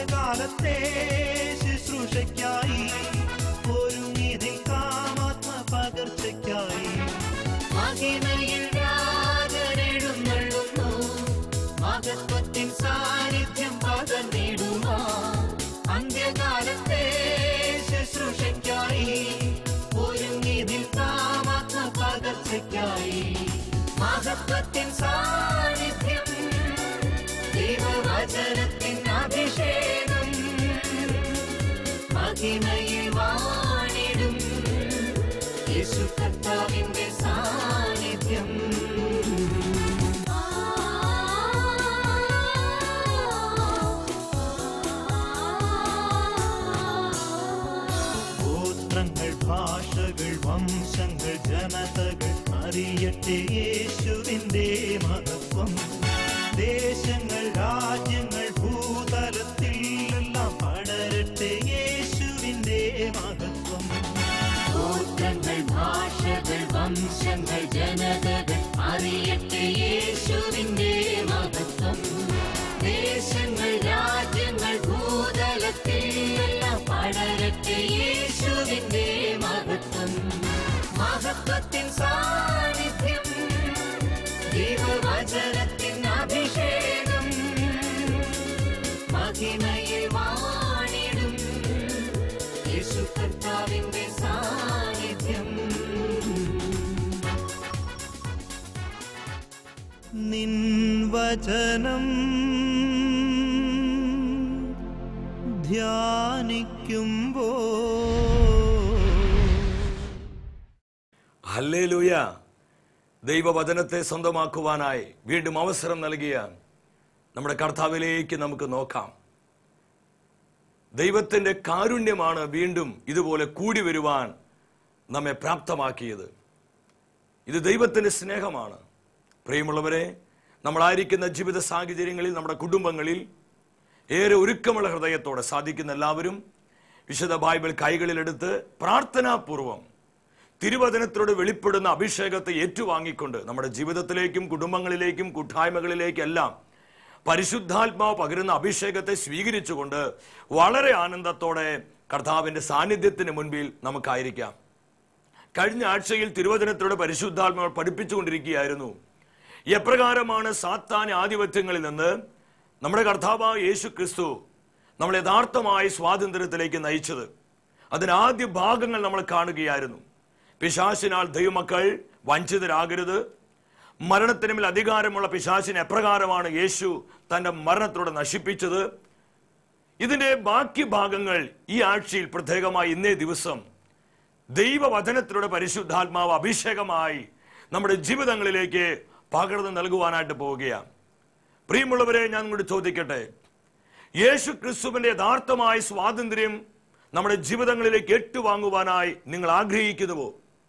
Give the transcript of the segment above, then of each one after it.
അന്ത്യകാലത്തെ ശുശ്രൂഷയ്ക്കായി ഒരുങ്ങിതിൽ കാമാത്മ പകർച്ചയ്ക്കായി മഹിമയിൽ രാജനെഴുന്നള്ളുന്നു. മഹത്വത്തിൻ സാന്നിധ്യം പകർന്നിടുമോ. അന്ത്യകാലത്തെ ശുശ്രൂഷയ്ക്കായി ഒരുങ്ങിതിൽ കാമാത്മ പകർച്ചയ്ക്കായി മഹത്വത്തിൻ സാന്നിധ്യം ദൈവവചനത്തിൻ അഭിഷേകം മഹിമയിൽ വാണിടും യേശു കർത്താവിന്റെ സാന്നിധ്യം. ഗോത്രങ്ങൾ, ഭാഷകൾ, വംശങ്ങൾ, ജനതകൾ അറിയട്ടെ യേശുവിന്റെ മഹത്വം. ദേശങ്ങൾ, രാജ്യങ്ങൾ, ഭൂതലത്തിൽ എല്ലാം പടരട്ടെ യേശുവിന്റെ മഹത്വം. ഗോത്രങ്ങൾ, ഭാഷകൾ, വംശങ്ങൾ, ജനതകൾ അറിയട്ടെ യേശുവിന്റെ മഹത്വം. ദേശങ്ങൾ, രാജ്യങ്ങൾ, ഭൂതലത്തിൽ എല്ലാം പടരട്ടെ യേശുവിന്റെ മഹത്വം. മഹത്വത്തിൻ സാന്നിധ്യം ദൈവവചനത്തിൻ അഭിഷേകം മഹിമയിൽ വാണിടും യേശു കർത്താവിന്റെ സാന്നിധ്യം. നിൻ വചനം ധ്യാനിക്കുമ്പോ ഹല്ലേലൂയ. ദൈവവചനത്തെ സ്വന്തമാക്കുവാനായി വീണ്ടും അവസരം നൽകിയ നമ്മുടെ കർത്താവിലേക്ക് നമുക്ക് നോക്കാം. ദൈവത്തിൻ്റെ കാരുണ്യമാണ് വീണ്ടും ഇതുപോലെ കൂടി വരുവാൻ നമ്മെ പ്രാപ്തമാക്കിയത്. ഇത് ദൈവത്തിൻ്റെ സ്നേഹമാണ്. പ്രിയമുള്ളവരെ, നമ്മളായിരിക്കുന്ന ജീവിത സാഹചര്യങ്ങളിൽ, നമ്മുടെ കുടുംബങ്ങളിൽ ഏറെ ഒരുക്കമുള്ള ഹൃദയത്തോടെ സാധിക്കുന്ന എല്ലാവരും വിശുദ്ധ ബൈബിൾ കൈകളിലെടുത്ത് പ്രാർത്ഥനാപൂർവം തിരുവചനത്തിലൂടെ വെളിപ്പെടുന്ന അഭിഷേകത്തെ ഏറ്റുവാങ്ങിക്കൊണ്ട് നമ്മുടെ ജീവിതത്തിലേക്കും കുടുംബങ്ങളിലേക്കും കൂട്ടായ്മകളിലേക്കെല്ലാം പരിശുദ്ധാത്മാവ് പകരുന്ന അഭിഷേകത്തെ സ്വീകരിച്ചുകൊണ്ട് വളരെ ആനന്ദത്തോടെ കർത്താവിൻ്റെ സാന്നിധ്യത്തിന് മുൻപിൽ നമുക്കായിരിക്കാം. കഴിഞ്ഞ ആഴ്ചയിൽ തിരുവചനത്തിലൂടെ പരിശുദ്ധാത്മാവ് പഠിപ്പിച്ചുകൊണ്ടിരിക്കുകയായിരുന്നു എപ്രകാരമാണ് സാത്താൻ ആധിപത്യങ്ങളിൽ നിന്ന് നമ്മുടെ കർത്താവായ യേശു ക്രിസ്തു നമ്മളെ യഥാർത്ഥമായ സ്വാതന്ത്ര്യത്തിലേക്ക് നയിച്ചത്. അതിനാദ്യ ഭാഗങ്ങൾ നമ്മൾ കാണുകയായിരുന്നു. പിശാചിനാൽ ദൈവമക്കൾ വഞ്ചിതരാകരുത്. മരണത്തിന് മേൽ അധികാരമുള്ള പിശാചിനെ എപ്രകാരമാണ് യേശു തൻ്റെ മരണത്തിലൂടെ നശിപ്പിച്ചത്. ഇതിൻ്റെ ബാക്കി ഭാഗങ്ങൾ ഈ ആഴ്ചയിൽ, പ്രത്യേകമായി ഇന്നേ ദിവസം ദൈവവചനത്തിലൂടെ പരിശുദ്ധാത്മാവ് അഭിഷേകമായി നമ്മുടെ ജീവിതങ്ങളിലേക്ക് പകർന്നു നൽകുവാനായിട്ട് പോവുകയാണ്. പ്രിയമുള്ളവരെ, ഞാൻ നിങ്ങളോട് ചോദിക്കട്ടെ, യേശു ക്രിസ്തുവിന്റെ യഥാർത്ഥമായ സ്വാതന്ത്ര്യം നമ്മുടെ ജീവിതങ്ങളിലേക്ക് ഏറ്റുവാങ്ങുവാനായി നിങ്ങൾ ആഗ്രഹിക്കുന്നുവോ?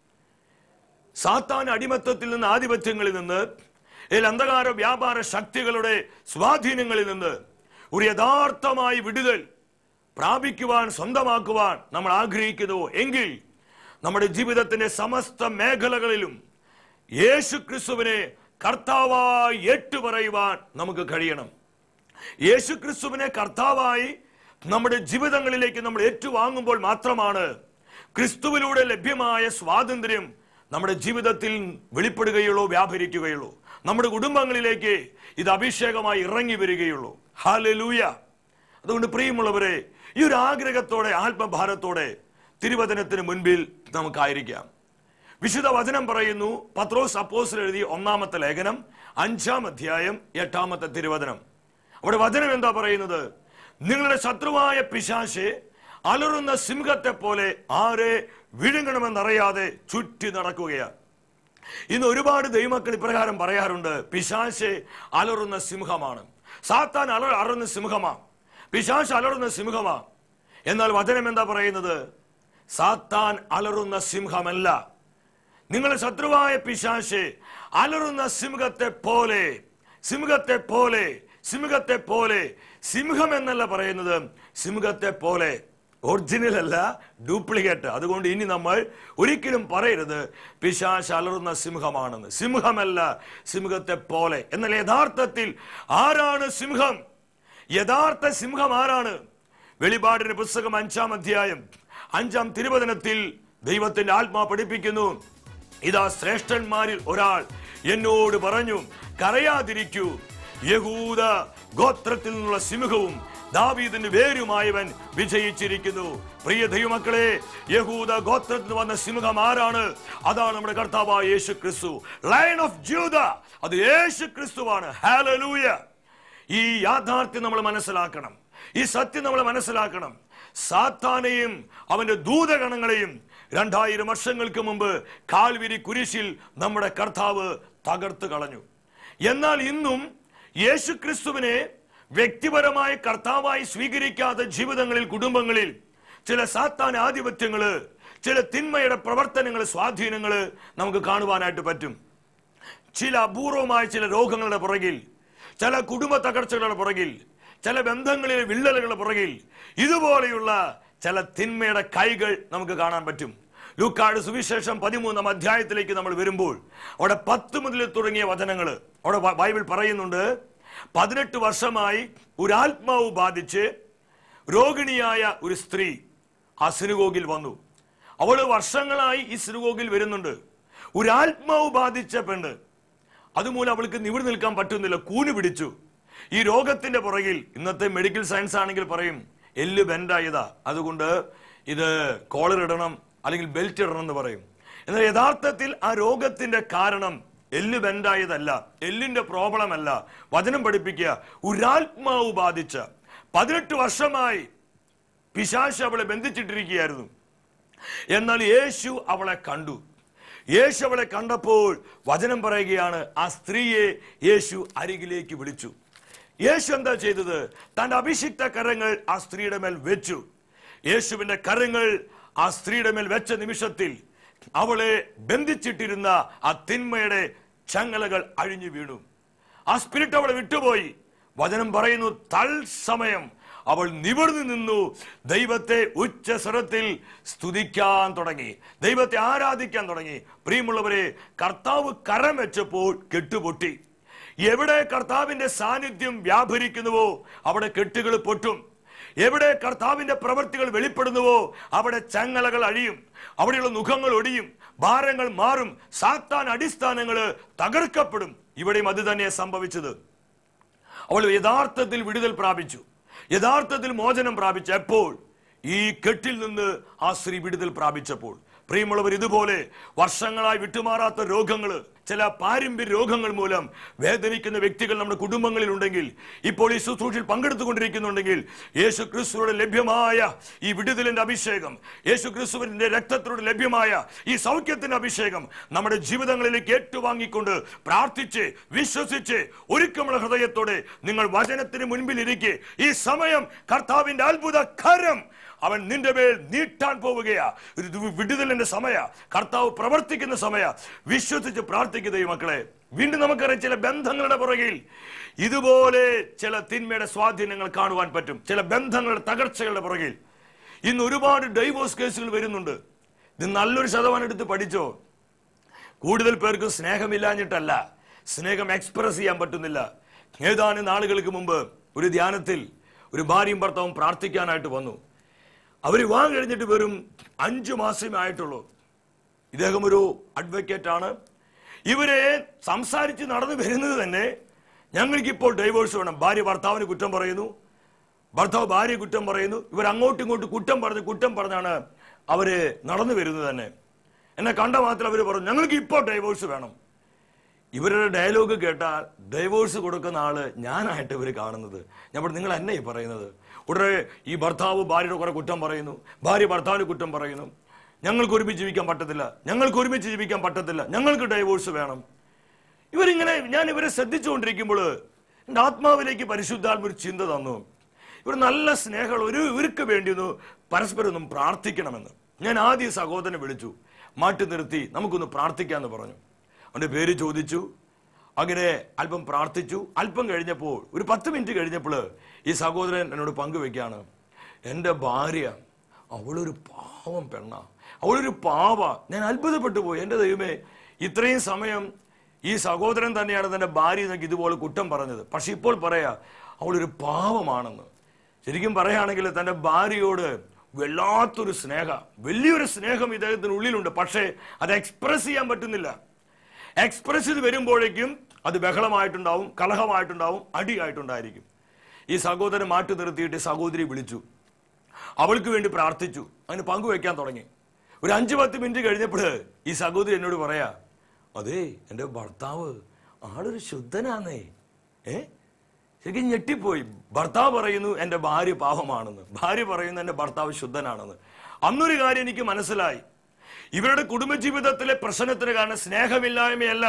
സാത്താൻ അടിമത്തത്തിൽ നിന്ന്, ആധിപത്യങ്ങളിൽ നിന്ന്, അന്ധകാര വ്യാപാര ശക്തികളുടെ സ്വാധീനങ്ങളിൽ നിന്ന് ഒരു യഥാർത്ഥമായി വിടുതൽ പ്രാപിക്കുവാൻ, സ്വന്തമാക്കുവാൻ നമ്മൾ ആഗ്രഹിക്കുന്നുവോ? എങ്കിൽ നമ്മുടെ ജീവിതത്തിന്റെ സമസ്ത മേഖലകളിലും യേശു ക്രിസ്തുവിനെ കർത്താവായി ഏറ്റുപറയുവാൻ നമുക്ക് കഴിയണം. യേശു ക്രിസ്തുവിനെ കർത്താവായി നമ്മുടെ ജീവിതങ്ങളിലേക്ക് നമ്മൾ ഏറ്റുവാങ്ങുമ്പോൾ മാത്രമാണ് ക്രിസ്തുവിലൂടെ ലഭ്യമായ സ്വാതന്ത്ര്യം നമ്മുടെ ജീവിതത്തിൽ വെളിപ്പെടുകയുള്ളൂ, വ്യാപരിക്കുകയുള്ളൂ. നമ്മുടെ കുടുംബങ്ങളിലേക്ക് ഇത് അഭിഷേകമായി ഇറങ്ങി വരികയുള്ളൂ. ഹല്ലേലൂയ. അതുകൊണ്ട് പ്രിയമുള്ളവരെ, ഈ ഒരു ആഗ്രഹത്തോടെ, ആത്മഭാരത്തോടെ തിരുവചനത്തിന് മുൻപിൽ നമുക്കായിരിക്കാം. വിശുദ്ധ വചനം പറയുന്നു, പത്രോസ് അപ്പോസ്തലൻ എഴുതിയ 1-ാമത്തെ ലേഖനം 5-ാം അധ്യായം 8-ാമത്തെ തിരുവചനം. അവിടെ വചനം എന്താ പറയുന്നത്? നിങ്ങളുടെ ശത്രുവായ പിശാചേ അലറുന്ന സിംഹത്തെ പോലെ ആരെ വിഴുങ്ങണമെന്നറിയാതെ ചുറ്റി നടക്കുകയാണ്. ഇന്ന് ഒരുപാട് ദൈവമക്കൾ ഇപ്രകാരം പറയാറുണ്ട്, പിശാച് അലറുന്ന സിംഹമാണ്, സാത്താൻ അലറുന്ന സിംഹമാണ്, പിശാച് അലറുന്ന സിംഹമാണ്. എന്നാൽ വചനം എന്താ പറയുന്നത്? സാത്താൻ അലറുന്ന സിംഹമല്ല. നിങ്ങളുടെ ശത്രുവായ പിശാച് അലറുന്ന സിംഹത്തെ പോലെ, സിംഹത്തെ പോലെ, സിംഹത്തെ പോലെ. സിംഹം എന്നല്ല പറയുന്നത്, സിംഹത്തെ പോലെ. ഒറിജിനൽ അല്ല, ഡ്യൂപ്ലിക്കേറ്റ്. അതുകൊണ്ട് ഇനി നമ്മൾ ഒരിക്കലും പറയരുത് പിശാച് അലറുന്ന സിംഹമാണെന്ന്. സിംഹമല്ല, സിംഹത്തെ പോലെ. എന്നാൽ യഥാർത്ഥത്തിൽ ആരാണ് സിംഹം? യഥാർത്ഥ സിംഹം ആരാണ്? വെളിപാടിന്റെ പുസ്തകം 5-ാം അധ്യായം 5-ാം തിരുവചനത്തിൽ ദൈവത്തിന്റെ ആത്മാ പഠിപ്പിക്കുന്നു, ഇതാ ശ്രേഷ്ഠന്മാരിൽ ഒരാൾ എന്നോട് പറഞ്ഞു, കരയാതിരിക്കൂ, യഹൂദ ഗോത്രത്തിൽ നിന്നുള്ള സിംഹവും ദാവീദിന്റെ വേരുമായവൻ വിജയിച്ചിരിക്കുന്നു. പ്രിയ ദൈവമക്കളെ, യഹൂദ ഗോത്രത്തിൽ വന്ന സിംഹം ആരാണ്? അതാണ് നമ്മുടെ കർത്താവായ യേശു ക്രിസ്തു. ലയൺ ഓഫ് ജൂദ, അത് യേശു ക്രിസ്തുവാണ്. ഹല്ലേലൂയ. ഈ യാഥാർത്ഥ്യം നമ്മൾ മനസ്സിലാക്കണം, ഈ സത്യം നമ്മൾ മനസ്സിലാക്കണം. സാത്താനെയും അവന്റെ ദൂതഗണങ്ങളെയും 2000 വർഷങ്ങൾക്ക് മുമ്പ് കാൽവരി കുരിശിൽ നമ്മുടെ കർത്താവ് തകർത്തു കളഞ്ഞു. എന്നാൽ ഇന്നും യേശു ക്രിസ്തുവിനെ വ്യക്തിപരമായ കർത്താവായി സ്വീകരിക്കാത്ത ജീവിതങ്ങളിൽ, കുടുംബങ്ങളിൽ ചില സാത്താൻ ആധിപത്യങ്ങള്, ചില തിന്മയുടെ പ്രവർത്തനങ്ങള്, സ്വാധീനങ്ങള് നമുക്ക് കാണുവാനായിട്ട് പറ്റും. ചില അപൂർവമായ ചില രോഗങ്ങളുടെ പുറകിൽ, ചില കുടുംബ തകർച്ചകളുടെ പുറകിൽ, ചില ബന്ധങ്ങളിലെ വിള്ളലുകളുടെ പുറകിൽ ഇതുപോലെയുള്ള ചില തിന്മയുടെ കൈകൾ നമുക്ക് കാണാൻ പറ്റും. ലൂക്കായുടെ സുവിശേഷം 13-ാം അധ്യായത്തിലേക്ക് നമ്മൾ വരുമ്പോൾ അവിടെ 10 മുതൽ തുടങ്ങിയ വചനങ്ങൾ അവിടെ ബൈബിൾ പറയുന്നുണ്ട്. 18 വർഷമായി ഒരു ആത്മാവ് ബാധിച്ച് രോഗിണിയായ ഒരു സ്ത്രീ ആ സിനഗോഗിൽ വന്നു. അവള് വർഷങ്ങളായി ഈ സിനഗോഗിൽ വരുന്നുണ്ട്. ഒരു ആത്മാവ് ബാധിച്ച പെണ്ണ്, അതുമൂലം അവൾക്ക് നിവിടി നിൽക്കാൻ പറ്റുന്നില്ല, കൂന് പിടിച്ചു. ഈ രോഗത്തിന്റെ പുറകിൽ ഇന്നത്തെ മെഡിക്കൽ സയൻസ് ആണെങ്കിൽ പറയും എല്ല് ബെൻഡായതാ, അതുകൊണ്ട് ഇത് കോളർ ഇടണം അല്ലെങ്കിൽ ബെൽറ്റ് ഇടണം എന്ന് പറയും. എന്നാൽ യഥാർത്ഥത്തിൽ ആ രോഗത്തിന്റെ കാരണം എല്ല് ബെൻഡായതല്ല, എല്ലിന്റെ പ്രോബ്ലം അല്ല. വചനം പഠിപ്പിക്കുക, ഒരാത്മാവ് ബാധിച്ച 18 വർഷമായി പിശാച് അവളെ ബന്ധിച്ചിട്ടിരിക്കുകയായിരുന്നു. എന്നാൽ യേശു അവളെ കണ്ടു. യേശു അവളെ കണ്ടപ്പോൾ വചനം പറയുകയാണ്, ആ സ്ത്രീയെ യേശു അരികിലേക്ക് വിളിച്ചു. യേശു എന്താ ചെയ്തത്? തന്റെ അഭിഷിക്ത കരങ്ങൾ ആ സ്ത്രീയുടെ മേൽ വെച്ചു. യേശുവിന്റെ കരങ്ങൾ ആ സ്ത്രീയുടെ മേൽ വെച്ച നിമിഷത്തിൽ അവളെ ബന്ധിച്ചിട്ടിരുന്ന ആ തിന്മയുടെ ചങ്ങലകൾ അഴിഞ്ഞു വീണു. ആ സ്പിരിറ്റ് അവളെ വിട്ടുപോയി. വചനം പറയുന്നു, തൽസമയം അവൾ നിവർന്നു നിന്നു, ദൈവത്തെ ഉച്ചസ്വരത്തിൽ സ്തുതിക്കാൻ തുടങ്ങി, ദൈവത്തെ ആരാധിക്കാൻ തുടങ്ങി. പ്രിയമുള്ളവരെ, കർത്താവ് കരം വെച്ചപ്പോൾ കെട്ടുപൊട്ടി. എവിടെ കർത്താവിന്റെ സാന്നിധ്യം വ്യാപരിക്കുന്നുവോ അവിടെ കെട്ടുകൾ പൊട്ടും. എവിടെ കർത്താവിന്റെ പ്രവൃത്തികൾ വെളിപ്പെടുന്നുവോ അവിടെ ചങ്ങലകൾ അഴിയും, അവിടെയുള്ള മുഖങ്ങൾ ഒടിയും, ഭാരങ്ങൾ മാറും, സാത്താൻ അടിസ്ഥാനങ്ങൾ തകർക്കപ്പെടും. ഇവിടെയും അത് തന്നെ സംഭവിച്ചത്. അവൾ യഥാർത്ഥത്തിൽ വിടുതൽ പ്രാപിച്ചു, യഥാർത്ഥത്തിൽ മോചനം പ്രാപിച്ചു. എപ്പോൾ? ഈ കെട്ടിൽ നിന്ന് ആ സ്ത്രീ വിടുതൽ പ്രാപിച്ചപ്പോൾ. പ്രിയമുള്ളവർ, ഇതുപോലെ വർഷങ്ങളായി വിട്ടുമാറാത്ത രോഗങ്ങള്, ചില പാരമ്പര്യ രോഗങ്ങൾ മൂലം വേദനിക്കുന്ന വ്യക്തികൾ നമ്മുടെ കുടുംബങ്ങളിൽ ഉണ്ടെങ്കിൽ, ഇപ്പോൾ ഈ ശുശ്രൂഷയിൽ പങ്കെടുത്തുകൊണ്ടിരിക്കുന്നുണ്ടെങ്കിൽ, യേശു ക്രിസ്തുവിന്റെ ലഭ്യമായ ഈ വിടുതലിന്റെ അഭിഷേകം, യേശു ക്രിസ്തുവിന്റെ രക്തത്തിലൂടെ ലഭ്യമായ ഈ സൗഖ്യത്തിന്റെ അഭിഷേകം നമ്മുടെ ജീവിതങ്ങളിലേക്ക് ഏറ്റുവാങ്ങിക്കൊണ്ട് പ്രാർത്ഥിച്ച് വിശ്വസിച്ച് ഒരുക്കമുള്ള ഹൃദയത്തോടെ നിങ്ങൾ വചനത്തിന് മുൻപിൽ ഇരിക്കെ ഈ സമയം കർത്താവിന്റെ അത്ഭുത കരം അവൻ നിന്റെ മേൽ നീട്ടാൻ പോവുകയാ. ഒരു വിടുതലിന്റെ സമയ, കർത്താവ് പ്രവർത്തിക്കുന്ന സമയ. വിശ്വസിച്ച് പ്രാർത്ഥിക്കുക മക്കളെ. വീണ്ടും നമുക്കറിയാം, ചില ബന്ധങ്ങളുടെ പുറകിൽ ഇതുപോലെ ചില തിന്മയുടെ സ്വാധീനങ്ങൾ കാണുവാൻ പറ്റും. ചില ബന്ധങ്ങളുടെ തകർച്ചകളുടെ പുറകിൽ ഇന്ന് ഒരുപാട് ഡൈവോഴ്സ് കേസുകൾ വരുന്നുണ്ട്. ഇത് നല്ലൊരു ശതമാനം എടുത്ത് പഠിച്ചോ. കൂടുതൽ പേർക്ക് സ്നേഹമില്ലാഞ്ഞിട്ടല്ല, സ്നേഹം എക്സ്പ്രസ് ചെയ്യാൻ പറ്റുന്നില്ല. ഏതാനും നാളുകൾക്ക് മുമ്പ് ഒരു ധ്യാനത്തിൽ ഒരു ഭാര്യയും ഭർത്താവും പ്രാർത്ഥിക്കാനായിട്ട് വന്നു. അവർ വിവാഹം കഴിഞ്ഞിട്ട് വെറും 5 മാസമേ ആയിട്ടുള്ളൂ. ഇദ്ദേഹം ഒരു അഡ്വക്കേറ്റ് ആണ്. ഇവരെ സംസാരിച്ച് നടന്നു വരുന്നത് തന്നെ, ഞങ്ങൾക്കിപ്പോൾ ഡൈവോഴ്സ് വേണം. ഭാര്യ ഭർത്താവിന് കുറ്റം പറയുന്നു, ഭർത്താവ് ഭാര്യ കുറ്റം പറയുന്നു. ഇവർ അങ്ങോട്ടും ഇങ്ങോട്ടും കുറ്റം പറഞ്ഞാണ് അവര് നടന്നു വരുന്നത് തന്നെ. എന്നെ കണ്ട മാത്രം അവർ പറഞ്ഞു, ഞങ്ങൾക്ക് ഇപ്പോൾ ഡൈവോഴ്സ് വേണം. ഇവരുടെ ഡയലോഗ് കേട്ടാൽ ഡൈവോഴ്സ് കൊടുക്കുന്ന ആള് ഞാനായിട്ട് ഇവർ കാണുന്നത്. ഞാൻ പറഞ്ഞു, നിങ്ങൾ എന്നെ ഈ പറയുന്നത്? ഉടനെ ഈ ഭർത്താവ് ഭാര്യയുടെ കുറെ കുറ്റം പറയുന്നു, ഭാര്യ ഭർത്താവിന് കുറ്റം പറയുന്നു. ഞങ്ങൾക്ക് ഒരുമിച്ച് ജീവിക്കാൻ പറ്റത്തില്ല, ഞങ്ങൾക്ക് ഡൈവോഴ്സ് വേണം. ഇവരിങ്ങനെ, ഞാൻ ഇവരെ ശ്രദ്ധിച്ചുകൊണ്ടിരിക്കുമ്പോൾ എൻ്റെ ആത്മാവിലേക്ക് പരിശുദ്ധാത്മ ഒരു ചിന്ത തന്നു. ഇവർ നല്ല സ്നേഹമുള്ള ഇവർക്ക് വേണ്ടി ഒന്ന് പരസ്പരം ഒന്നും പ്രാർത്ഥിക്കണമെന്ന്. ഞാൻ ആദ്യം സഹോദരനെ വിളിച്ചു, മാറ്റി നിർത്തി നമുക്കൊന്ന് പ്രാർത്ഥിക്കാന്ന് പറഞ്ഞു. അവന്റെ പേര് ചോദിച്ചു. അങ്ങനെ അല്പം പ്രാർത്ഥിച്ചു. അല്പം കഴിഞ്ഞപ്പോൾ, ഒരു 10 മിനിറ്റ് കഴിഞ്ഞപ്പോൾ ഈ സഹോദരൻ എന്നോട് പങ്കുവെക്കുകയാണ്, എൻ്റെ ഭാര്യ അവളൊരു പാവം പെണ്ണ, അവളൊരു പാവ. ഞാൻ അത്ഭുതപ്പെട്ടു പോയി. എൻ്റെ ദൈവമേ, ഇത്രയും സമയം ഈ സഹോദരൻ തന്നെയാണ് തന്റെ ഭാര്യ എന്നൊക്കെ ഇതുപോലെ കുറ്റം പറഞ്ഞത്. പക്ഷെ ഇപ്പോൾ പറയാ, അവളൊരു പാവമാണെന്ന്. ശരിക്കും പറയുകയാണെങ്കിൽ തൻ്റെ ഭാര്യയോട് വല്ലാത്തൊരു സ്നേഹം, വലിയൊരു സ്നേഹം ഇദ്ദേഹത്തിന് ഉള്ളിലുണ്ട്. പക്ഷേ അത് എക്സ്പ്രസ് ചെയ്യാൻ പറ്റുന്നില്ല. എക്സ്പ്രസ് ചെയ്ത് വരുമ്പോഴേക്കും അത് ബഹളമായിട്ടുണ്ടാവും, കലഹമായിട്ടുണ്ടാവും, അടിയായിട്ടുണ്ടായിരിക്കും. ഈ സഹോദരൻ മാറ്റി നിർത്തിയിട്ട് സഹോദരി വിളിച്ചു, അവൾക്ക് വേണ്ടി പ്രാർത്ഥിച്ചു, അതിന് പങ്കുവെക്കാൻ തുടങ്ങി. ഒരു 5-10 മിനിറ്റ് കഴിഞ്ഞപ്പോൾ ഈ സഹോദരി എന്നോട് പറയാ, അതേ എൻ്റെ ഭർത്താവ് ആളൊരു ശുദ്ധനാന്നേ. ശരിക്കും ഞെട്ടിപ്പോയി. ഭർത്താവ് പറയുന്നു എൻ്റെ ഭാര്യ പാവമാണെന്ന്, ഭാര്യ പറയുന്നു എൻ്റെ ഭർത്താവ് ശുദ്ധനാണെന്ന്. അന്നൊരു കാര്യം എനിക്ക് മനസ്സിലായി, ഇവരുടെ കുടുംബജീവിതത്തിലെ പ്രശ്നത്തിന് കാരണം സ്നേഹമില്ലായ്മയല്ല.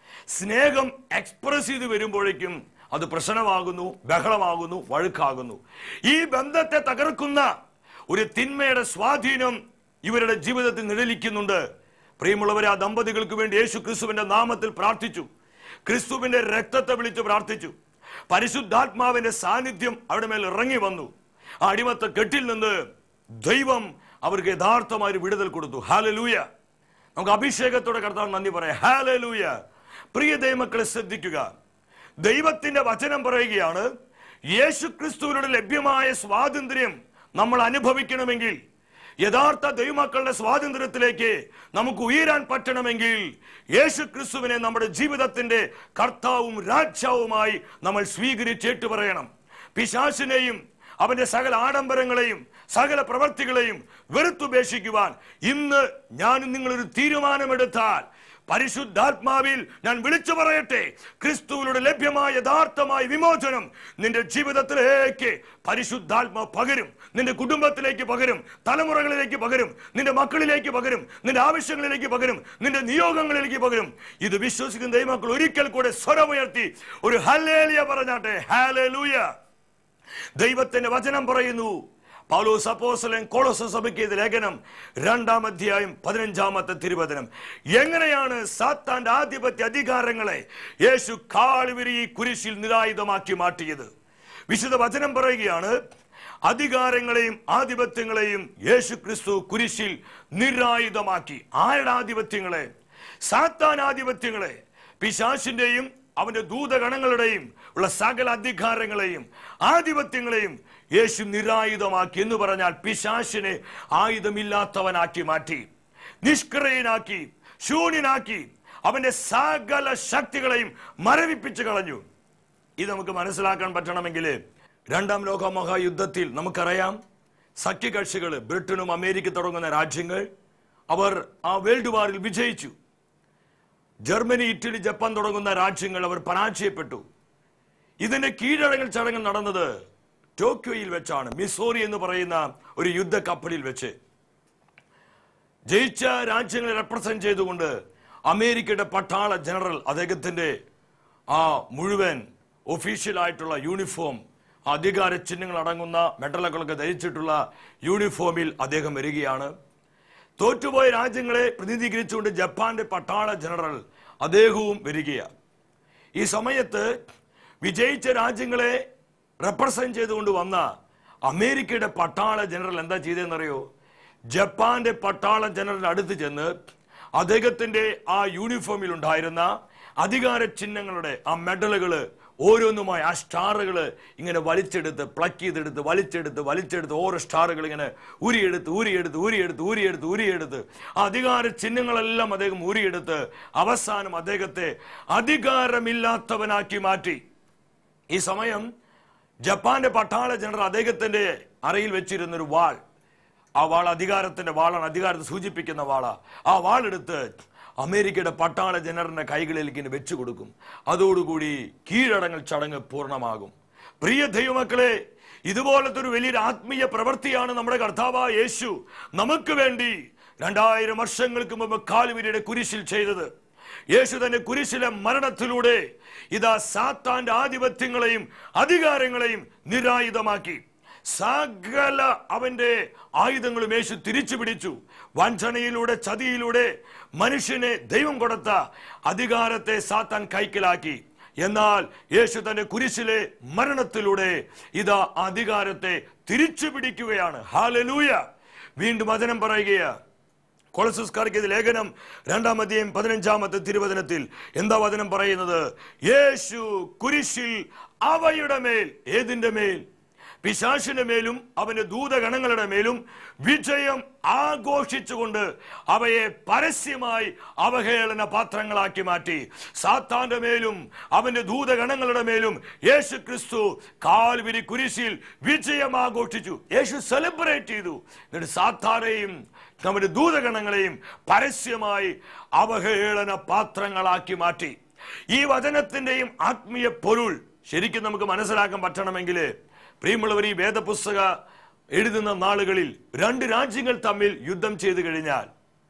സ്നേഹം എക്സ്പ്രസ് ചെയ്ത് വരുമ്പോഴേക്കും അത് പ്രശ്നമാകുന്നു, ബഹളമാകുന്നു, വഴുക്കാകുന്നു. ഈ ബന്ധത്തെ തകർക്കുന്ന ഒരു തിന്മയുടെ സ്വാധീനം ഇവരുടെ ജീവിതത്തിൽ നിഴലിക്കുന്നുണ്ട്. പ്രിയമുള്ളവരെ, ആ ദമ്പതികൾക്ക് വേണ്ടി യേശു ക്രിസ്തുവിന്റെ നാമത്തിൽ പ്രാർത്ഥിച്ചു, ക്രിസ്തുവിന്റെ രക്തത്തെ വിളിച്ച് പ്രാർത്ഥിച്ചു. പരിശുദ്ധാത്മാവിന്റെ സാന്നിധ്യം അവിടെ മേൽ ഇറങ്ങി വന്നു. ആ അടിമത്ത കെട്ടിൽ നിന്ന് ദൈവം അവർക്ക് യഥാർത്ഥമായ വിടുതൽ കൊടുത്തു. ഹല്ലേലൂയ. നമുക്ക് അഭിഷേകത്തോടെ കർത്താവ് നന്ദി പറയാം. ഹല്ലേലൂയ. പ്രിയ ദൈവമക്കളെ ശ്രദ്ധിക്കുക, ദൈവത്തിന്റെ വചനം പറയുകയാണ്, യേശു ക്രിസ്തുവിനോട് ലഭ്യമായ സ്വാതന്ത്ര്യം നമ്മൾ അനുഭവിക്കണമെങ്കിൽ, യഥാർത്ഥ ദൈവമക്കളുടെ സ്വാതന്ത്ര്യത്തിലേക്ക് നമുക്ക് ഉയരാൻ പറ്റണമെങ്കിൽ യേശു ക്രിസ്തുവിനെ നമ്മുടെ ജീവിതത്തിന്റെ കർത്താവും രാജാവുമായി നമ്മൾ സ്വീകരിച്ചേറ്റു പറയണം. പിശാചിനെയും അവന്റെ സകല ആഡംബരങ്ങളെയും സകല പ്രവർത്തികളെയും വെറുത്തുപേക്ഷിക്കുവാൻ ഇന്ന് ഞാനും നിങ്ങളൊരു തീരുമാനമെടുത്താൽ, പരിശുദ്ധാത്മാവിൽ ഞാൻ വിളിച്ചു പറയട്ടെ, ക്രിസ്തുവിലൂടെ ലഭ്യമായ യഥാർത്ഥമായ വിമോചനം നിന്റെ ജീവിതത്തിലേക്ക് പരിശുദ്ധാത്മാവ് പകരും, നിന്റെ കുടുംബത്തിലേക്ക് പകരും, തലമുറകളിലേക്ക് പകരും, നിന്റെ മക്കളിലേക്ക് പകരും, നിന്റെ ആവശ്യങ്ങളിലേക്ക് പകരും, നിന്റെ നിയോഗങ്ങളിലേക്ക് പകരും. ഇത് വിശ്വസിക്കുന്ന ദൈവമക്കൾ ഒരിക്കൽ കൂടെ സ്വരമുയർത്തി ഒരു ഹല്ലേലൂയ പറഞ്ഞാട്ടെ. ഹല്ലേലൂയ. ദൈവത്തിന്റെ വചനം പറയുന്നു, പൗലോസ് അപ്പോസ്തലൻ കൊളോസ്യ സഭയ്ക്ക് എഴുതിയ ലേഖനം 2-ാം അധ്യായം 15-ാമത്തെ തിരുവചനം, എങ്ങനെയാണ് സാത്താന്റെ ആധിപത്യ അധികാരങ്ങളെ യേശു കാൽവരി കുരിശിൽ നിരായുധമാക്കി മാറ്റിയത്? വിശുദ്ധ വചനം പറയുകയാണ്, അധികാരങ്ങളെയും ആധിപത്യങ്ങളെയും യേശു ക്രിസ്തു കുരിശിൽ നിരായുധമാക്കി. ആരുടെ ആധിപത്യങ്ങളെ? സാത്താൻ ആധിപത്യങ്ങളെ, പിശാചിന്റെയും അവന്റെ ദൂതഗണങ്ങളുടെയും ഉള്ള സകല അധികാരങ്ങളെയും ആധിപത്യങ്ങളെയും യേശു നിരായുധമാക്കി. എന്ന് പറഞ്ഞാൽ പിശാചിനെ ആയുധമില്ലാത്തവനാക്കി മാറ്റി, നിഷ്ക്രിയനാക്കി, ശൂന്യനാക്കി, അവന്റെ സകല ശക്തികളെയും മരവിപ്പിച്ചു കളഞ്ഞു. ഇത് നമുക്ക് മനസ്സിലാക്കാൻ പറ്റണമെങ്കിൽ 2-ാം ലോക മഹായുദ്ധത്തിൽ നമുക്കറിയാം, സഖ്യകക്ഷികൾ ബ്രിട്ടനും അമേരിക്ക തുടങ്ങുന്ന രാജ്യങ്ങൾ അവർ ആ വേൾഡ് വാറിൽ വിജയിച്ചു. ജർമ്മനി, ഇറ്റലി, ജപ്പാൻ തുടങ്ങുന്ന രാജ്യങ്ങൾ അവർ പരാജയപ്പെട്ടു. ഇതിന്റെ കീഴടങ്ങൽ ചടങ്ങ് നടന്നത് ടോക്കിയോയിൽ വെച്ചാണ്, മിസോറി എന്ന് പറയുന്ന ഒരു യുദ്ധ കപ്പലിൽ വെച്ച്. ജയിച്ച രാജ്യങ്ങളെ റെപ്രസെന്റ് ചെയ്തുകൊണ്ട് അമേരിക്കയുടെ പട്ടാള ജനറൽ അദ്ദേഹത്തിന്റെ ആ മുഴുവൻ ഒഫീഷ്യൽ ആയിട്ടുള്ള യൂണിഫോം, അധികാര ചിഹ്നങ്ങൾ അടങ്ങുന്ന മെഡലുകളൊക്കെ ധരിച്ചിട്ടുള്ള യൂണിഫോമിൽ അദ്ദേഹം വരികയാണ്. തോറ്റുപോയ രാജ്യങ്ങളെ പ്രതിനിധീകരിച്ചുകൊണ്ട് ജപ്പാന്റെ പട്ടാള ജനറൽ അദ്ദേഹവും വരികയാണ്. ഈ സമയത്ത് വിജയിച്ച രാജ്യങ്ങളെ റെപ്രസെന്റ് ചെയ്തുകൊണ്ട് വന്ന അമേരിക്കയുടെ പട്ടാള ജനറൽ എന്താ ചെയ്തതെന്നറിയോ? ജപ്പാന്റെ പട്ടാള ജനറലിന്റെ അടുത്ത് ചെന്ന് അദ്ദേഹത്തിന്റെ ആ യൂണിഫോമിൽ ഉണ്ടായിരുന്ന അധികാര ചിഹ്നങ്ങളുടെ ആ മെഡലുകള് ഓരോന്നുമായി ആ സ്റ്റാറുകൾ ഇങ്ങനെ വലിച്ചെടുത്ത് പ്ലക്ക് ചെയ്തെടുത്ത് വലിച്ചെടുത്ത് ഓരോ സ്റ്റാറുകൾ ഇങ്ങനെ ഊരിയെടുത്ത് ആ അധികാര ചിഹ്നങ്ങളെല്ലാം അദ്ദേഹം ഊരിയെടുത്ത് അവസാനം അദ്ദേഹത്തെ അധികാരമില്ലാത്തവനാക്കി മാറ്റി. ഈ സമയം ജപ്പാന്റെ പട്ടാള ജനറൽ അദ്ദേഹത്തിന്റെ അറയിൽ വെച്ചിരുന്നൊരു വാൾ, ആ വാൾ അധികാരത്തിന്റെ വാളാണ്, അധികാരത്തെ സൂചിപ്പിക്കുന്ന വാളാ. ആ വാളെടുത്ത് അമേരിക്കയുടെ പട്ടാള ജനറലിന്റെ കൈകളിലേക്ക് ഇങ്ങനെ വെച്ചു കൊടുക്കും. അതോടുകൂടി കീഴടങ്ങൽ ചടങ്ങ് പൂർണ്ണമാകും. പ്രിയ ദൈവമക്കളെ, ഇതുപോലത്തെ ഒരു വലിയൊരു ആത്മീയ പ്രവൃത്തിയാണ് നമ്മുടെ കർത്താവായ യേശു നമുക്ക് വേണ്ടി 2000 വർഷങ്ങൾക്ക് മുമ്പ് കാൽവരിയുടെ കുരിശിൽ ചെയ്തത്. യേശു തന്നെ കുരിശിലെ മരണത്തിലൂടെ ഇതാ സാത്താന്റെ ആധിപത്യങ്ങളെയും അധികാരങ്ങളെയും നിരായുധമാക്കി. സകല അവന്റെ ആയുധങ്ങളും യേശു തിരിച്ചു പിടിച്ചു. വഞ്ചനയിലൂടെ, ചതിയിലൂടെ മനുഷ്യനെ ദൈവം കൊടുത്ത അധികാരത്തെ സാത്താൻ കൈക്കലാക്കി. എന്നാൽ യേശു തന്റെ കുരിശിലെ മരണത്തിലൂടെ ഇതാ അധികാരത്തെ തിരിച്ചു പിടിക്കുകയാണ്. ഹല്ലേലൂയ. വീണ്ടും വചനം പറയുകയാണ്, കൊളോസ്യർക്കെഴുതിയ ലേഖനം 2-ാം അധ്യായം 15-ാമത്തെ തിരുവചനത്തിൽ എന്താ വചനം പറയുന്നത്? യേശു കുരിശിൽ അവയുടെ മേൽ, ഏതിന്റെ മേൽ? പിശാചിന്റെ മേലും അവന്റെ ദൂതഗണങ്ങളുടെ മേലും വിജയം ആഘോഷിച്ചുകൊണ്ട് അവയെ പരസ്യമായി അവഹേളന പാത്രങ്ങളാക്കി മാറ്റി. സാത്താന്റെ മേലും അവന്റെ ദൂതഗണങ്ങളുടെ മേലും യേശു ക്രിസ്തു കാൽവരി കുരിശിൽ വിജയം ആഘോഷിച്ചു. യേശു സെലിബ്രേറ്റ് ചെയ്തു. എന്നിട്ട് സാത്താനെയും നമ്മുടെ ദൂതഗണങ്ങളെയും പരസ്യമായി അവഹേളന പാത്രങ്ങളാക്കി മാറ്റി. ഈ വചനത്തിന്റെയും ആത്മീയ പൊരുൾ ശരിക്കും നമുക്ക് മനസ്സിലാക്കാൻ പറ്റണമെങ്കിൽ, പ്രിയമുള്ളവർ, ഈ വേദപുസ്തക എഴുതുന്ന നാളുകളിൽ രണ്ട് രാജ്യങ്ങൾ തമ്മിൽ യുദ്ധം ചെയ്തു കഴിഞ്ഞാൽ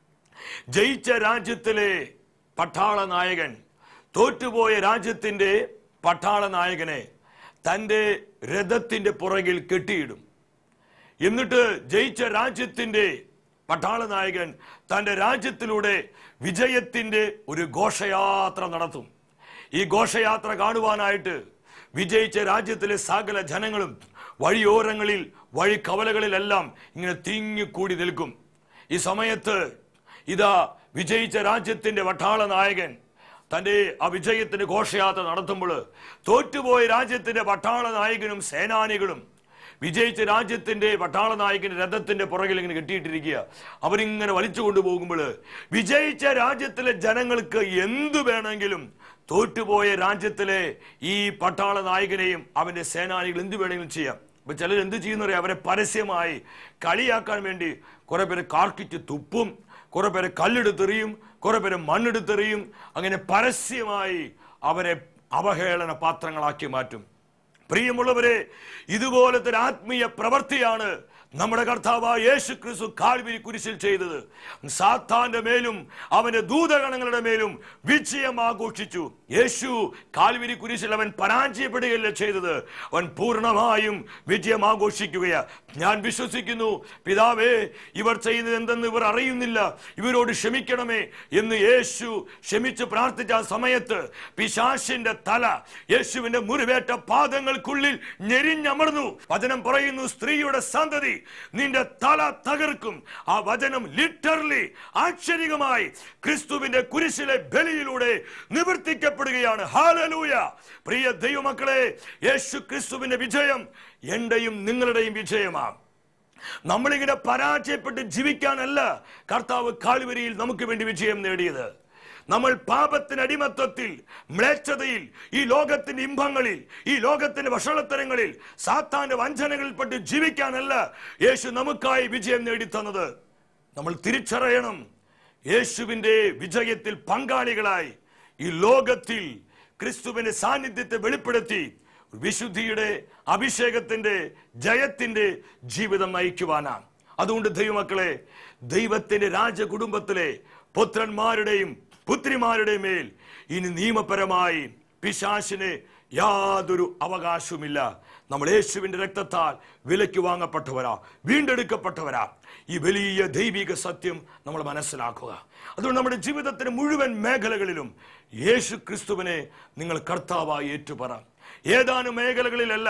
ജയിച്ച രാജ്യത്തിലെ പട്ടാള നായകൻ തോറ്റുപോയ രാജ്യത്തിന്റെ പട്ടാള നായകനെ തന്റെ രഥത്തിന്റെ പുറകിൽ കെട്ടിയിടും. എന്നിട്ട് ജയിച്ച രാജ്യത്തിന്റെ പട്ടാള നായകൻ തന്റെ രാജ്യത്തിലൂടെ വിജയത്തിന്റെ ഒരു ഘോഷയാത്ര നടത്തും. ഈ ഘോഷയാത്ര കാണുവാനായിട്ട് വിജയിച്ച രാജ്യത്തിലെ സകല ജനങ്ങളും വഴിയോരങ്ങളിൽ, വഴിക്കവലകളിലെല്ലാം ഇങ്ങനെ തിങ്ങിക്കൂടി നിൽക്കും. ഈ സമയത്ത് ഇതാ വിജയിച്ച രാജ്യത്തിന്റെ പട്ടാള നായകൻ തന്റെ ആ വിജയത്തിന്റെ ഘോഷയാത്ര നടത്തുമ്പോൾ തോറ്റുപോയ രാജ്യത്തിന്റെ പട്ടാള നായകനും സേനാനികളും വിജയിച്ച രാജ്യത്തിന്റെ പട്ടാള നായകന്റെ രഥത്തിന്റെ പുറകിൽ ഇങ്ങനെ കെട്ടിയിട്ടിരിക്കുക. അവരിങ്ങനെ വലിച്ചു കൊണ്ടുപോകുമ്പോൾ വിജയിച്ച രാജ്യത്തിലെ ജനങ്ങൾക്ക് എന്തു വേണമെങ്കിലും തോറ്റുപോയ രാജ്യത്തിലെ ഈ പട്ടാള നായകനെയും അവന്റെ സേനാനികൾ എന്ത് വേണമെങ്കിലും ചെയ്യാം. അപ്പൊ ചിലർ എന്ത് ചെയ്യുന്നറിയാം? അവരെ പരസ്യമായി കളിയാക്കാൻ വേണ്ടി കുറെ പേര് കാർക്കിച്ച് തുപ്പും, കുറെ പേര് കല്ലെടുത്തെറിയും, കുറെ പേര് മണ്ണെടുത്തെറിയും. അങ്ങനെ പരസ്യമായി അവരെ അവഹേളന പാത്രങ്ങളാക്കി മാറ്റും. പ്രിയമുള്ളവരെ, ഇതുപോലത്തെ ഒരു ആത്മീയ പ്രവൃത്തിയാണ് നമ്മുടെ കർത്താവായ യേശു ക്രിസ്തു കാൽവരി കുരിശിൽ ചെയ്തത്. സാത്താന്റെ മേലും അവന്റെ ദൂതഗണങ്ങളുടെ മേലും വിജയം ആഘോഷിച്ചു. യേശു കാൽവരി കുരിശിൽ അവൻ പരാജയപ്പെടുകയല്ല ചെയ്തത്, അവൻ പൂർണ്ണമായും വിജയം ആഘോഷിക്കുകയാ. ഞാൻ വിശ്വസിക്കുന്നു, പിതാവേ, ഇവർ ചെയ്യുന്നത് എന്തെന്ന് ഇവർ അറിയുന്നില്ല, ഇവരോട് ക്ഷമിക്കണമേ എന്ന് യേശു ക്ഷമിച്ച് പ്രാർത്ഥിച്ച സമയത്ത് പിശാചിന്റെ തല യേശുവിന്റെ മുറിവേറ്റ പാദങ്ങൾക്കുള്ളിൽ ഞെരിഞ്ഞമർന്നു. വചനം പറയുന്നു, സ്ത്രീയുടെ സന്തതി നിന്റെ തല തകർക്കും. ആ വചനം ലിറ്ററലി, ആക്ഷരികമായി ക്രിസ്തുവിന്റെ കുരിശിലെ ബലിയിലൂടെ നിവർത്തിക്കപ്പെടുകയാണ്. ഹല്ലേലൂയ! പ്രിയ ദൈവമക്കളെ, യേശു ക്രിസ്തുവിന്റെ വിജയം എന്റെയും നിങ്ങളുടെയും വിജയമാണ്. നമ്മളിങ്ങനെ പരാജയപ്പെട്ട് ജീവിക്കാനല്ല കർത്താവ് കാൽവരിയിൽ നമുക്ക് വേണ്ടി വിജയം നേടിയത്. നമ്മൾ പാപത്തിന്റെ അടിമത്തത്തിൽ, മ്ലേച്ഛതയിൽ, ഈ ലോകത്തിന്റെ ഇമ്പങ്ങളിൽ, ഈ ലോകത്തിന്റെ വഷളത്തരങ്ങളിൽ, സാത്താന്റെ വഞ്ചനകളിൽപ്പെട്ട് ജീവിക്കാനല്ല യേശു നമുക്കായി വിജയം നേടിത്തന്നത്. നമ്മൾ തിരിച്ചറിയണം, യേശുവിന്റെ വിജയത്തിൽ പങ്കാളികളായി ഈ ലോകത്തിൽ ക്രിസ്തുവിന്റെ സാന്നിധ്യത്തെ വെളിപ്പെടുത്തി വിശുദ്ധിയുടെ, അഭിഷേകത്തിന്റെ, ജയത്തിന്റെ ജീവിതം നയിക്കുവാനാണ്. അതുകൊണ്ട് ദൈവമക്കളെ, ദൈവത്തിന്റെ രാജകുടുംബത്തിലെ പുത്രന്മാരുടെയും പുത്രിമാരുടെ മേൽ ഇനി നിയമപരമായി പിശാചിന് യാതൊരു അവകാശവുമില്ല. നമ്മൾ യേശുവിന്റെ രക്തത്താൽ വിലയ്ക്ക് വാങ്ങപ്പെട്ടവരാ, വീണ്ടെടുക്കപ്പെട്ടവരാ. ഈ വലിയ ദൈവിക സത്യം നമ്മൾ മനസ്സിലാക്കുക. അതുകൊണ്ട് നമ്മുടെ ജീവിതത്തിന്റെ മുഴുവൻ മേഖലകളിലും യേശു ക്രിസ്തുവിനെ നിങ്ങൾ കർത്താവായി ഏറ്റുപറ. ഏതാനും മേഖലകളിലല്ല,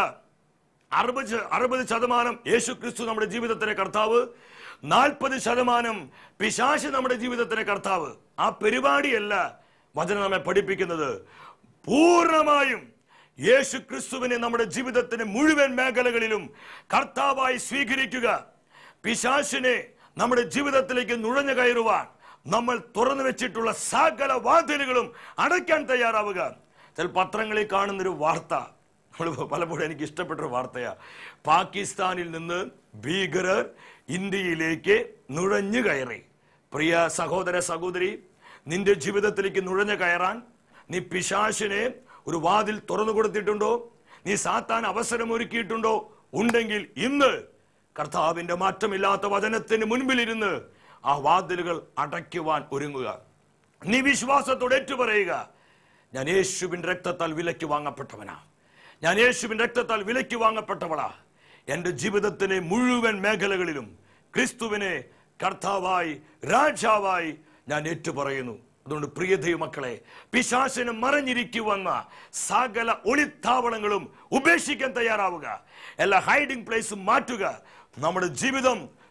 60% യേശു ക്രിസ്തു നമ്മുടെ ജീവിതത്തിലെ കർത്താവ്, 40% പിശാച് നമ്മുടെ ജീവിതത്തിലെ കർത്താവ്. ആ പരിപാടിയല്ല വചനം നമ്മെ പഠിപ്പിക്കുന്നത്. പൂർണ്ണമായും യേശു ക്രിസ്തുവിനെ നമ്മുടെ ജീവിതത്തിന്റെ മുഴുവൻ മേഖലകളിലും കർത്താവായി സ്വീകരിക്കുക. പിശാചിനെ നമ്മുടെ ജീവിതത്തിലേക്ക് നുഴഞ്ഞു കയറുവാൻ നമ്മൾ തുറന്നു വെച്ചിട്ടുള്ള സകല വാതിലുകളും അടയ്ക്കാൻ തയ്യാറാവുക. ചില പത്രങ്ങളിൽ കാണുന്നൊരു വാർത്ത, പലപ്പോഴും എനിക്ക് ഇഷ്ടപ്പെട്ടൊരു വാർത്തയാ. പാകിസ്ഥാനിൽ നിന്ന് ഭീകരർ ഇന്ത്യയിലേക്ക് നുഴഞ്ഞു കയറി. പ്രിയ സഹോദര സഹോദരി, നിന്റെ ജീവിതത്തിലേക്ക് നുഴഞ്ഞു കയറാൻ നീ പിശാചിനെ ഒരു വാതിൽ തുറന്നു കൊടുത്തിട്ടുണ്ടോ? നീ സാത്താൻ അവസരം ഒരുക്കിയിട്ടുണ്ടോ? ഉണ്ടെങ്കിൽ ഇന്ന് കർത്താവിന്റെ മാറ്റമില്ലാത്ത വചനത്തിന് മുൻപിലിരുന്ന് ആ വാതിലുകൾ അടയ്ക്കുവാൻ ഒരുങ്ങുക. നീ വിശ്വാസത്തോടെ ഏറ്റുപറയുക, ഞാൻ യേശുവിന്റെ രക്തത്താൽ വിലയ്ക്ക് വാങ്ങപ്പെട്ടവനാ, ഞാൻ യേശുവിന്റെ രക്തത്താൽ വിലയ്ക്ക് വാങ്ങപ്പെട്ടവളാ. എന്റെ ജീവിതത്തിലെ മുഴുവൻ മേഖലകളിലും ക്രിസ്തുവിനെ കർത്താവായി, രാജാവായി ഞാൻ ഏറ്റുപറയുന്നു. അതുകൊണ്ട് പ്രിയ ദൈവമക്കളെ, പിശാചിന് മറഞ്ഞിരിക്കുവന്ന സകല ഒളിത്താവളങ്ങളും ഉപേക്ഷിക്കാൻ തയ്യാറാവുക. എല്ലാ ഹൈഡിംഗ് പ്ലേസും മാറ്റുക. നമ്മുടെ ജീവിതം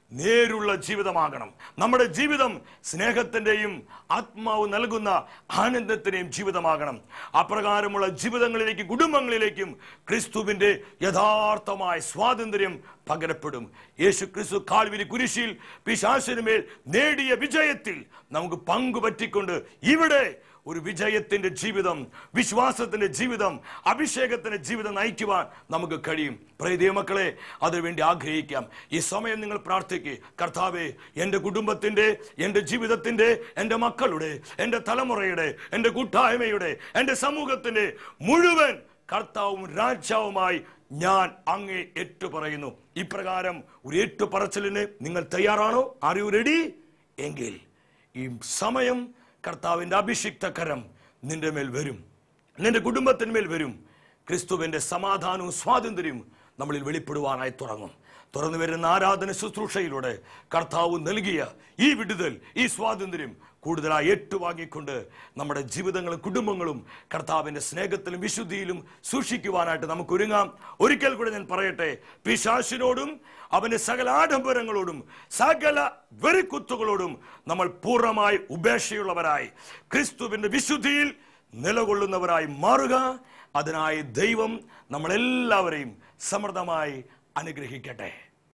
നേരുള്ള ജീവിതമാകണം. നമ്മുടെ ജീവിതം സ്നേഹത്തിന്റെയും ആത്മാവ് നൽകുന്ന ആനന്ദത്തിന്റെയും ജീവിതമാകണം. അപ്രകാരമുള്ള ജീവിതങ്ങളിലേക്ക്, കുടുംബങ്ങളിലേക്കും ക്രിസ്തുവിന്റെ യഥാർത്ഥമായ സ്വാതന്ത്ര്യം പകരപ്പെടും. യേശു ക്രിസ്തു കാൽവരി കുരിശിൽ പിശാചിനുമേൽ നേടിയ വിജയത്തിൽ നമുക്ക് പങ്കുപറ്റിക്കൊണ്ട് ഇവിടെ ഒരു വിജയത്തിന്റെ ജീവിതം, വിശ്വാസത്തിന്റെ ജീവിതം, അഭിഷേകത്തിന്റെ ജീവിതം നയിക്കുവാൻ നമുക്ക് കഴിയും. പ്രിയ ദൈവമക്കളെ, അതിനുവേണ്ടി ആഗ്രഹിക്കാം. ഈ സമയം നിങ്ങൾ പ്രാർത്ഥിക്കുക. കർത്താവേ, എൻ്റെ കുടുംബത്തിന്റെ, എൻ്റെ ജീവിതത്തിന്റെ, എൻ്റെ മക്കളുടെ, എൻ്റെ തലമുറയുടെ, എൻ്റെ കൂട്ടായ്മയുടെ, എൻ്റെ സമൂഹത്തിന്റെ മുഴുവൻ കർത്താവും രാജാവുമായി ഞാൻ അങ്ങേ ഏറ്റുപറയുന്നു. ഇപ്രകാരം ഒരു ഏറ്റുപറച്ചിലിന് നിങ്ങൾ തയ്യാറാണോ? Are you ready? എങ്കിൽ ഈ സമയം കർത്താവിന്റെ അഭിഷിക്ത കരം നിന്റെ മേൽ വരും, നിന്റെ കുടുംബത്തിന്മേൽ വരും. ക്രിസ്തുവിന്റെ സമാധാനവും സ്വാതന്ത്ര്യവും നമ്മളിൽ വെളിപ്പെടുവാനായി തുടങ്ങും. തുറന്നു വരുന്ന ആരാധന ശുശ്രൂഷയിലൂടെ കർത്താവ് നൽകിയ ഈ വിടുതൽ, ഈ സ്വാതന്ത്ര്യം കൂടുതലായി ഏറ്റുവാങ്ങിക്കൊണ്ട് നമ്മുടെ ജീവിതങ്ങളും കുടുംബങ്ങളും കർത്താവിന്റെ സ്നേഹത്തിലും വിശുദ്ധിയിലും സൂക്ഷിക്കുവാനായിട്ട് നമുക്ക് ഒരുങ്ങാം. ഒരിക്കൽ കൂടെ ഞാൻ പറയട്ടെ, പിശാചിനോടും അവന്റെ സകല ആഡംബരങ്ങളോടും സകല വെറിക്കുത്തുകളോടും നമ്മൾ പൂർണ്ണമായി ഉപേക്ഷയുള്ളവരായി ക്രിസ്തുവിന്റെ വിശുദ്ധിയിൽ നിലകൊള്ളുന്നവരായി മാറുക. അതിനായി ദൈവം നമ്മളെല്ലാവരെയും സമൃദ്ധമായി അനുഗ്രഹിക്കട്ടെ.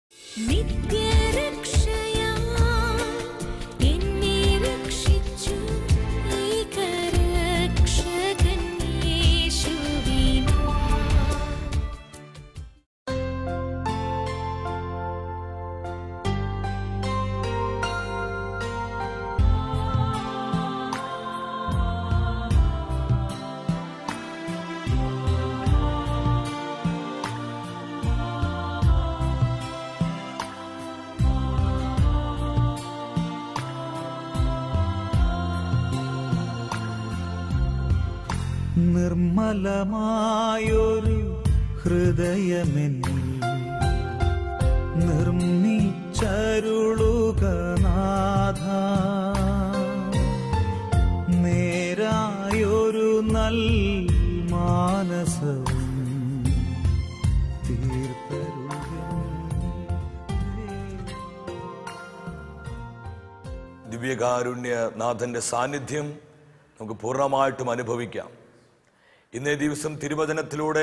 നിർമ്മലമായൊരു ഹൃദയമെന്നിൽ നിർമ്മിച്ചരുളുക നാഥ, നേരായൊരു നൽ മാനസവും ദിവ്യകാരുണ്യനാഥന്റെ സാന്നിധ്യം നമുക്ക് പൂർണ്ണമായിട്ടും അനുഭവിക്കാം. ഇന്നേ ദിവസം തിരുവചനത്തിലൂടെ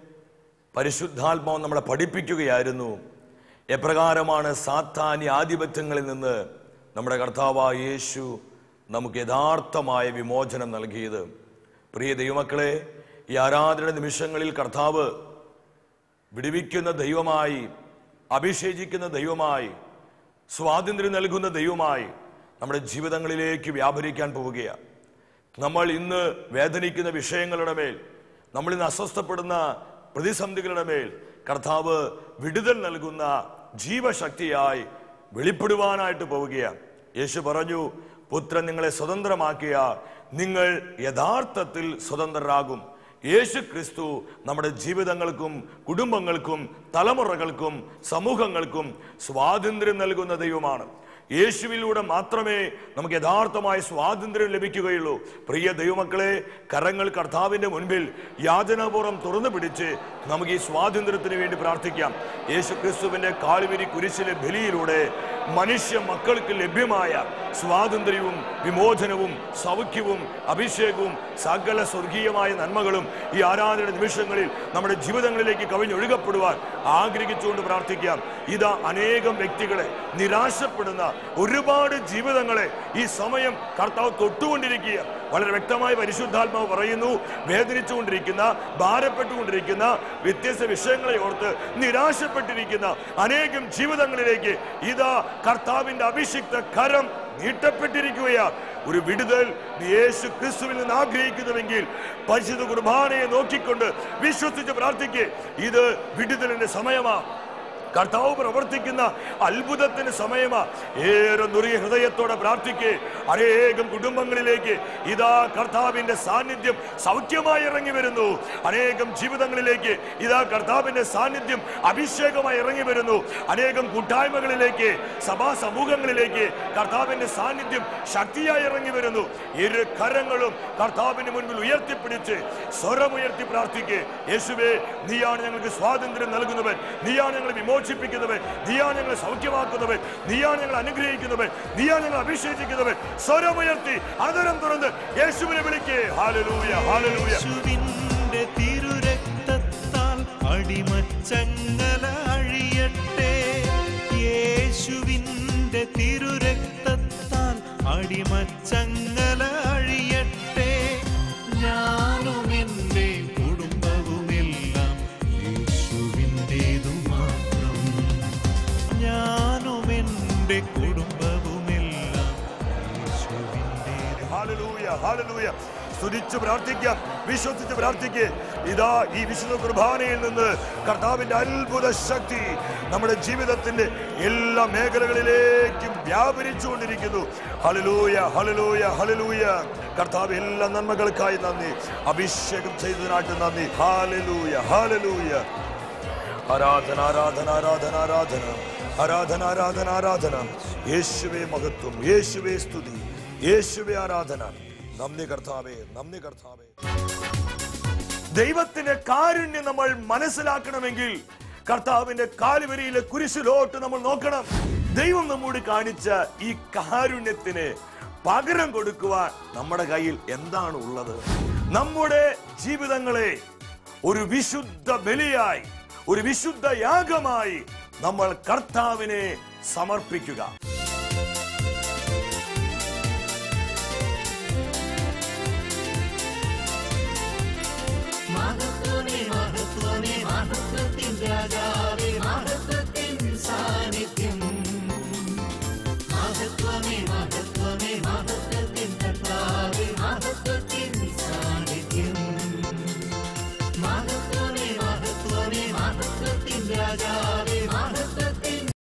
പരിശുദ്ധാത്മാവ് നമ്മളെ പഠിപ്പിക്കുകയായിരുന്നു. എപ്രകാരമാണ് സാത്താന്യ ആധിപത്യങ്ങളിൽ നിന്ന് നമ്മുടെ കർത്താവായ യേശു നമുക്ക് യഥാർത്ഥമായ വിമോചനം നൽകിയത്. പ്രിയ ദൈവമക്കളെ, ഈ ആരാധന നിമിഷങ്ങളിൽ കർത്താവ് വിടുവിക്കുന്ന ദൈവമായി, അഭിഷേചിക്കുന്ന ദൈവമായി, സ്വാതന്ത്ര്യം നൽകുന്ന ദൈവമായി നമ്മുടെ ജീവിതങ്ങളിലേക്ക് വ്യാപരിക്കാൻ പോവുകയാണ്. നമ്മൾ ഇന്ന് വേദനിക്കുന്ന വിഷയങ്ങളുടെ മേൽ, നമ്മൾ ഇന്ന് അസ്വസ്ഥപ്പെടുന്ന പ്രതിസന്ധികളുടെ മേൽ കർത്താവ് വിടുതൽ നൽകുന്ന ജീവശക്തിയായി വെളിപ്പെടുവാനായിട്ട് പോവുകയാണ്. യേശു പറഞ്ഞു, പുത്രൻ നിങ്ങളെ സ്വതന്ത്രമാക്കിയാൽ നിങ്ങൾ യഥാർത്ഥത്തിൽ സ്വതന്ത്രരാകും. യേശു ക്രിസ്തു നമ്മുടെ ജീവിതങ്ങൾക്കും കുടുംബങ്ങൾക്കും തലമുറകൾക്കും സമൂഹങ്ങൾക്കും സ്വാതന്ത്ര്യം നൽകുന്ന ദൈവമാണ്. യേശുവിലൂടെ മാത്രമേ നമുക്ക് യഥാർത്ഥമായ സ്വാതന്ത്ര്യം ലഭിക്കുകയുള്ളൂ. പ്രിയ ദൈവമക്കളെ, കരങ്ങൾ കർത്താവിന്റെ മുൻപിൽ യാചനാപൂർവ്വം തുറന്നു പിടിച്ച് നമുക്ക് ഈ സ്വാതന്ത്ര്യത്തിന് വേണ്ടി പ്രാർത്ഥിക്കാം. യേശു ക്രിസ്തുവിന്റെ കാൽവരി കുരിശിലെ ബലിയിലൂടെ മനുഷ്യ മക്കൾക്ക് ലഭ്യമായ സ്വാതന്ത്ര്യവും വിമോചനവും സൗഖ്യവും അഭിഷേകവും സകല സ്വർഗീയമായ നന്മകളും ഈ ആരാധന നിമിഷങ്ങളിൽ നമ്മുടെ ജീവിതങ്ങളിലേക്ക് കവിഞ്ഞൊഴുകപ്പെടുവാൻ ആഗ്രഹിച്ചുകൊണ്ട് പ്രാർത്ഥിക്കാം. ഇതാ അനേകം വ്യക്തികളെ, നിരാശപ്പെടുന്ന ഒരുപാട് ജീവിതങ്ങളെ ഈ സമയം കർത്താവ് തൊട്ടുകൊണ്ടിരിക്കുക. വളരെ വ്യക്തമായി പരിശുദ്ധാത്മാവ് പറയുന്നു, വേദനിച്ചുകൊണ്ടിരിക്കുന്ന, ഭാരപ്പെട്ടുകൊണ്ടിരിക്കുന്ന, വ്യത്യസ്ത വിഷയങ്ങളെ ഓർത്ത് നിരാശപ്പെട്ടിരിക്കുന്ന അനേകം ജീവിതങ്ങളിലേക്ക് ഇതാ കർത്താവിന്റെ അഭിഷിക്ത കരം നീട്ടപ്പെട്ടിരിക്കുകയാണ്. ഒരു വിടുതൽ യേശു ക്രിസ്തുവിൽ നിന്ന് ആഗ്രഹിക്കുന്നുവെങ്കിൽ പരിശുദ്ധ കുർബാനയെ നോക്കിക്കൊണ്ട് വിശ്വസിച്ച് പ്രാർത്ഥിക്കുക. ഇത് വിടുതലിന്റെ സമയമാണ്. കർത്താവ് പ്രവർത്തിക്കുന്ന അത്ഭുതത്തിന് സമയമാ. ഏറെ നുറിയ ഹൃദയത്തോടെ പ്രാർത്ഥിക്കേ. അനേകം കുടുംബങ്ങളിലേക്ക് ഇതാ കർത്താവിന്റെ സാന്നിധ്യം സൗഖ്യമായി ഇറങ്ങി വരുന്നു. അനേകം ജീവിതങ്ങളിലേക്ക് ഇതാ കർത്താവിന്റെ സാന്നിധ്യം അഭിഷേകമായി ഇറങ്ങി വരുന്നു. അനേകം കൂട്ടായ്മകളിലേക്ക്, സഭാ സമൂഹങ്ങളിലേക്ക് കർത്താവിന്റെ സാന്നിധ്യം ശക്തിയായി ഇറങ്ങി വരുന്നു. ഇരു കരങ്ങളും കർത്താവിന് മുൻപിൽ ഉയർത്തിപ്പിടിച്ച് സ്വരമുയർത്തി പ്രാർത്ഥിക്കേ. യേശുവേ, നീയാണ് ഞങ്ങൾക്ക് സ്വാതന്ത്ര്യം നൽകുന്നവൻ, നീയാണ് ഞങ്ങൾ വിമോചനം പോഷിപ്പിക്കുന്നവൻ, നീയാണ് ഞങ്ങളെ സൗഖ്യമാക്കുന്നവൻ, നീയാണ് ഞങ്ങളെ അനുഗ്രഹിക്കുന്നവൻ, നീയാണ് ഞങ്ങളെ അഭിഷേചിക്കുന്നവൻ. സ്വരമുയർത്തി അതരം തുറന്ന് യേശുവിനെ വിളിക്കേ. ഹല്ലേലൂയ, ഹല്ലേലൂയ. യേശുവിന്റെ തിരുരക്തത്താൽ അടിമച്ചങ്ങല അഴിയട്ടെ. യേശുവിന്റെ തിരുരക്തത്താൽ അടിമച്ചങ്ങല അഴിയട്ടെ. ഞാനും എൻ്റെ കുടുംബവുമെല്ലാം യേശുവിൻ്റേതു മാത്രം. ഞാനും എൻ്റെ കുടുംബവുമെല്ലാം യേശുവിൻ്റേതു. Hallelujah, hallelujah. സ്തുതിച്ച് പ്രാർത്ഥിക്കാം, വിശ്വസിച്ച് പ്രാർത്ഥിക്കുക. ഇതാ ഈ വിശുദ്ധ കുർബാനയിൽ നിന്ന് കർത്താവിന്റെ അത്ഭുത ശക്തി നമ്മുടെ ജീവിതത്തിന്റെ എല്ലാ മേഖലകളിലേക്കും വ്യാപരിച്ചുകൊണ്ടിരിക്കുന്നു. ഹല്ലേലൂയ, ഹല്ലേലൂയ, ഹല്ലേലൂയ. കർത്താവ് എല്ലാ നന്മകൾക്കായി നന്ദി, അഭിഷേകം ചെയ്തതിനായിട്ട് നന്ദി. ഹല്ലേലൂയ, ഹല്ലേലൂയ. ആരാധന, ആരാധന, ആരാധന, ആരാധന, ആരാധന, ആരാധന, ആരാധന. യേശുവേ മഹത്വം, യേശുവേ സ്തുതി, യേശുവേ ആരാധന. നന്ദി കർത്താവേ, നന്ദി കർത്താവേ. ദൈവത്തിന്റെ കാരുണ്യം നമ്മൾ മനസ്സിലാക്കണമെങ്കിൽ കർത്താവിന്റെ കാൽവരിയിലെ കുരിശിലോട്ട് നമ്മൾ നോക്കണം. ദൈവം നമ്മോട് കാണിച്ച ഈ കാരുണ്യത്തിന് പകരം കൊടുക്കുവാൻ നമ്മുടെ കയ്യിൽ എന്താണ് ഉള്ളത്? നമ്മുടെ ജീവിതങ്ങളെ ഒരു വിശുദ്ധ ബലിയായി, ഒരു വിശുദ്ധ യാഗമായി നമ്മൾ കർത്താവിനെ സമർപ്പിക്കുക. മഹത്വമേ മഹത്വമേ മഹത്വത്തിൻ രാജാവേ.